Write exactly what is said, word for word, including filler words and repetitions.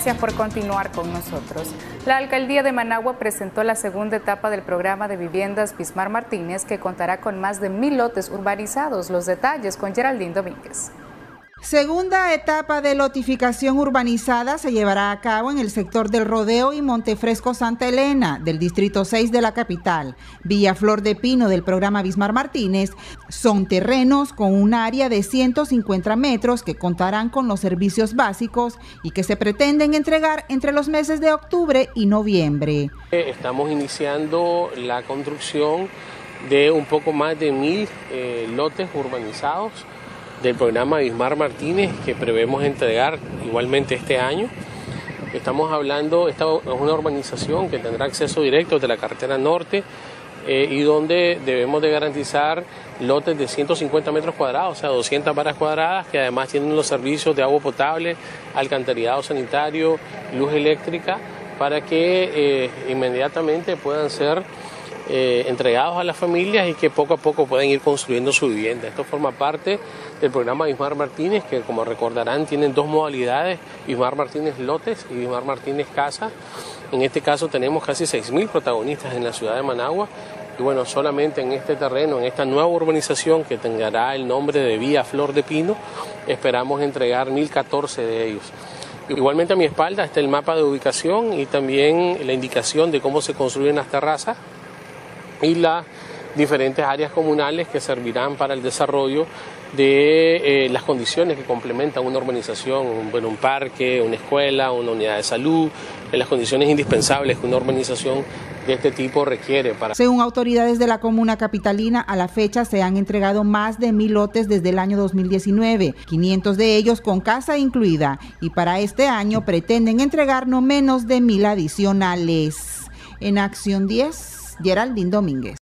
Gracias por continuar con nosotros. La Alcaldía de Managua presentó la segunda etapa del programa de viviendas Bismar Martínez, que contará con más de mil lotes urbanizados. Los detalles con Geraldine Domínguez. Segunda etapa de lotificación urbanizada se llevará a cabo en el sector del Rodeo y Montefresco Santa Elena, del Distrito seis de la capital. Villa Flor de Pino del programa Bismar Martínez son terrenos con un área de ciento cincuenta metros que contarán con los servicios básicos y que se pretenden entregar entre los meses de octubre y noviembre. Estamos iniciando la construcción de un poco más de mil eh, lotes urbanizados del programa Bismar Martínez, que prevemos entregar igualmente este año. Estamos hablando, esta es una urbanización que tendrá acceso directo de la carretera norte eh, y donde debemos de garantizar lotes de ciento cincuenta metros cuadrados, o sea, doscientas varas cuadradas, que además tienen los servicios de agua potable, alcantarillado sanitario, luz eléctrica, para que eh, inmediatamente puedan ser Eh, entregados a las familias y que poco a poco pueden ir construyendo su vivienda. Esto forma parte del programa Bismar Martínez, que como recordarán tienen dos modalidades, Bismar Martínez Lotes y Bismar Martínez Casa. En este caso tenemos casi seis mil protagonistas en la ciudad de Managua y bueno, solamente en este terreno, en esta nueva urbanización que tendrá el nombre de Villa Flor de Pino, esperamos entregar mil catorce de ellos. Igualmente a mi espalda está el mapa de ubicación y también la indicación de cómo se construyen las terrazas y las diferentes áreas comunales que servirán para el desarrollo de eh, las condiciones que complementan una urbanización, un, bueno, un parque, una escuela, una unidad de salud, en las condiciones indispensables que una urbanización de este tipo requiere. Para... Según autoridades de la comuna capitalina, a la fecha se han entregado más de mil lotes desde el año dos mil diecinueve, quinientos de ellos con casa incluida, y para este año pretenden entregar no menos de mil adicionales. En Acción diez, Geraldine Domínguez.